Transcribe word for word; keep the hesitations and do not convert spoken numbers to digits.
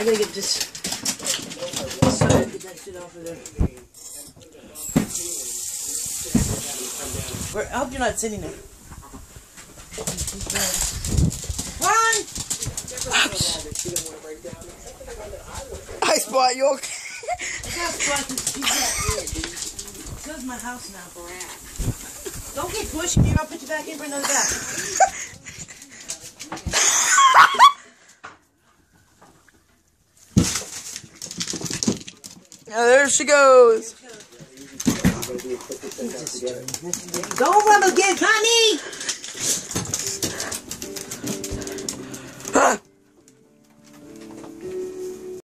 I gotta get this. So get that shit off of there. Where, I hope you're not sitting there. Run! Hi, Spot, you okay? I got Spot to keep that in, dude. So is my house now. Don't keep pushing me, I'll put you back in for another bath. Now there she goes. Don't run again, Connie! Ah!